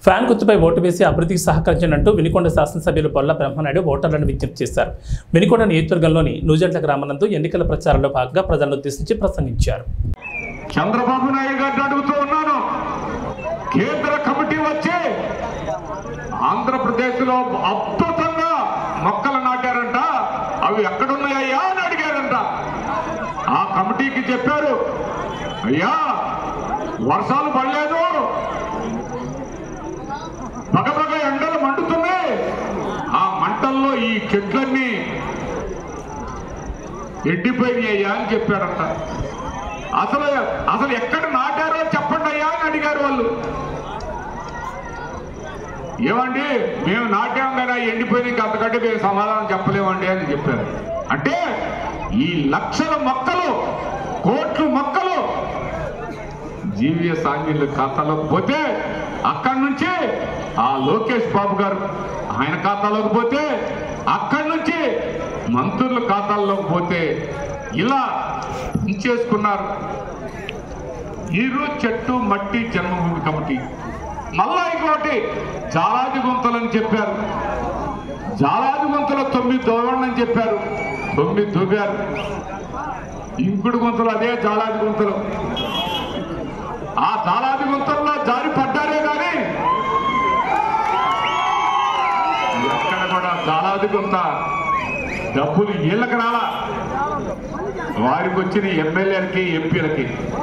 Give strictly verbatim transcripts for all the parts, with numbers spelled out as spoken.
Fan గుర్తుపై vote వేసి అభివృద్ధికి సహకరించినట్టు వినుకొండ శాసనసభ్యులు బొల్ల బ్రహ్మనాయుడు ఓటర్లను విజ్ఞప్తి చేశారు. వినుకొండ నియోజకవర్గంలోని నూజెండ్ల గ్రామానందు ఎన్నికల ప్రచారంలో భాగంగా ప్రజలను ఉద్దేశించి ప్రసంగించారు. చంద్రబాబు నాయుడు గారిని అడుగుతూ ఉన్నాను, కేంద్ర కమిటీ వచ్చి ఆంధ్రప్రదేశ్ లో అద్భుతంగా మొక్కలు నాటారంట, అవి ఎక్కడున్నాయ్యా అని అడిగారంట. ఆ కమిటీకి చెప్పారు, అయ్యా వర్షాలు పడలేదు, పగపగ ఎండలు మండుతున్నాయి, ఆ మంటల్లో ఈ చెట్లన్నీ ఎండిపోయినాయ్యా అని చెప్పారంట. అసలు అసలు ఎక్కడ నాటారో చెప్పండి అయ్యా అని అడిగారు వాళ్ళు. ఏమండి మేము నాటాం కదా ఎండిపోయినాయి, అంతకంటే మేము సమాధానం చెప్పలేమండి అని చెప్పారు. అంటే ఈ లక్షల మొక్కలు, కోట్లు మొక్కలు జీవీఎస్ ఆంజనేయుల ఖాతాలోకి పోతే, అక్కడి నుంచి ఆ లోకేష్ బాబు గారు ఆయన ఖాతాలోకి పోతే, అక్కడి నుంచి మంత్రుల ఖాతాల్లోకి పోతే ఇలా ఉంచేసుకున్నారు. నీరు చెట్టు మట్టి జన్మభూమి కమిటీ, మళ్ళా ఇంకోటి జాలాది గుంతలని చెప్పారు. జాలాది గుంతలు తొమ్మిది దోవండి చెప్పారు, తొమ్మిది దువ్వారు. ఇంకుడు గుంతలు అదే జాలాది గుంతలు. ఆ జాలాది గుంతల్లో జారి పడ్డారే కానీ ఎక్కడ కూడా జాలాది గుంత డబ్బులు వీళ్ళకి రాలా, వారికి వచ్చిన ఎమ్మెల్యేలకి ఎంపీలకి.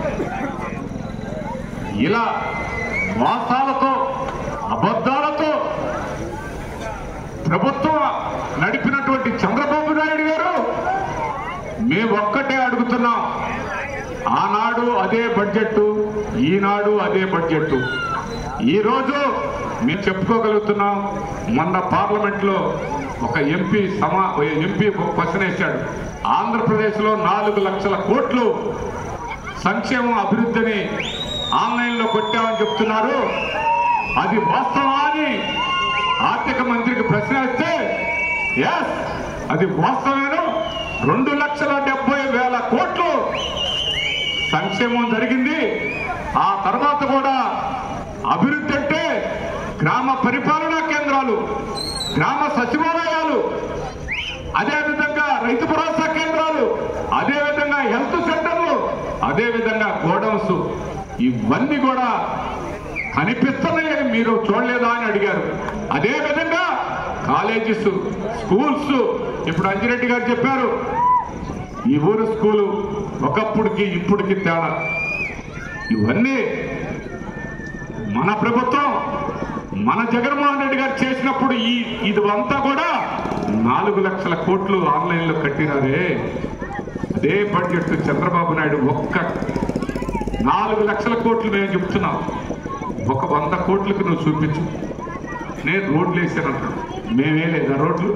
ఇలా మోసాలతో అబద్ధాలతో ప్రభుత్వం నడిపినటువంటి చంద్రబాబు నాయుడు గారు మేము ఒక్కటే అడుగుతున్నాం, ఆనాడు అదే బడ్జెట్, ఈనాడు అదే బడ్జెట్. ఈరోజు మేము చెప్పుకోగలుగుతున్నాం. మొన్న పార్లమెంట్లో ఒక ఎంపీ సమా ఎంపీ క్వశ్చన్ వేశాడు, ఆంధ్రప్రదేశ్లో నాలుగు లక్షల కోట్లు సంక్షేమం అభివృద్ధిని ఆన్లైన్లో కొట్టామని చెప్తున్నారు, అది వాస్తవా అని ఆర్థిక మంత్రికి ప్రశ్న వస్తే, ఎస్ అది వాస్తవేను, రెండు లక్షల డెబ్బై వేల కోట్లు సంక్షేమం జరిగింది. ఆ తర్వాత కూడా అభివృద్ధి అంటే గ్రామ పరిపాలనా కేంద్రాలు, గ్రామ సచివాలయాలు, అదేవిధంగా రైతు భరోసా కేంద్రాలు, అదేవిధంగా హెల్త్ సెంటర్లు, అదేవిధంగా గోడౌన్స్, ఇవన్నీ కూడా కనిపిస్తున్నాయని మీరు చూడలేదా అని అడిగారు. అదేవిధంగా కాలేజెస్, స్కూల్స్, ఇప్పుడు అంజిరెడ్డి గారు చెప్పారు, ఈ ఊరు స్కూలు ఒకప్పుడుకి ఇప్పటికి తేడా. ఇవన్నీ మన ప్రభుత్వం, మన జగన్మోహన్ రెడ్డి గారు చేసినప్పుడు ఈ ఇది అంతా కూడా నాలుగు లక్షల కోట్లు ఆన్లైన్లో కట్టినారే. అదే బడ్జెట్ చంద్రబాబు నాయుడు ఒక్క నాలుగు లక్షల కోట్లు మేము చెప్తున్నాం, ఒక వంద కోట్లకు నువ్వు చూపించు, నేను రోడ్లు వేసానంటాడు. మేమే లేదా రోడ్లు?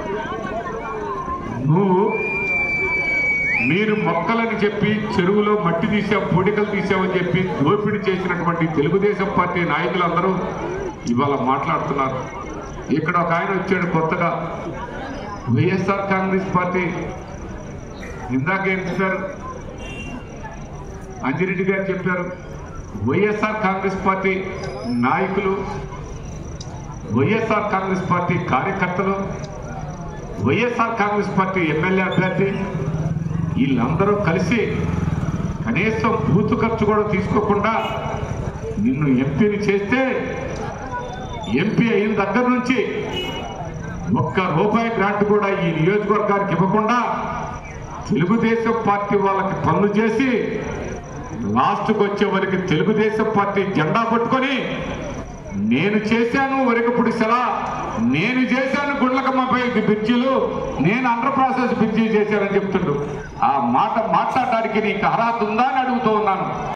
నువ్వు మీరు మొక్కలని చెప్పి చెరువులో మట్టి తీసావు, పొడికలు తీసావని చెప్పి దోపిడీ చేసినటువంటి తెలుగుదేశం పార్టీ నాయకులందరూ ఇవాళ మాట్లాడుతున్నారు. ఇక్కడ ఒక ఆయన వచ్చాడు కొత్తగా, వైఎస్ఆర్ కాంగ్రెస్ పార్టీ, ఇందాకేం చెప్పారు అంజిరెడ్డి గారు చెప్పారు, వైఎస్ఆర్ కాంగ్రెస్ పార్టీ నాయకులు, వైఎస్ఆర్ కాంగ్రెస్ పార్టీ కార్యకర్తలు, వైఎస్ఆర్ కాంగ్రెస్ పార్టీ ఎమ్మెల్యే అభ్యర్థి, వీళ్ళందరూ కలిసి కనీసం బూతు ఖర్చు కూడా తీసుకోకుండా నిన్ను ఎంపీని చేస్తే, ఎంపీ అయిన దగ్గర నుంచి ఒక్క రూపాయి గ్రాంట్ కూడా ఈ నియోజకవర్గానికి ఇవ్వకుండా తెలుగుదేశం పార్టీ వాళ్ళకి పనులు చేసి లాస్ట్కి వచ్చే వరకు తెలుగుదేశం పార్టీ జెండా పట్టుకొని నేను చేశాను వరకపుడి సెలా, నేను చేశాను గుండ్లకమ్మపై బ్రిడ్జిలు, నేను అండర్ ప్రాసెస్ బ్రిడ్జి చేశానని చెప్తుండు. ఆ మాట మాట్లాడడానికి నీకు అర్హత ఉందా అని అడుగుతూ ఉన్నాను.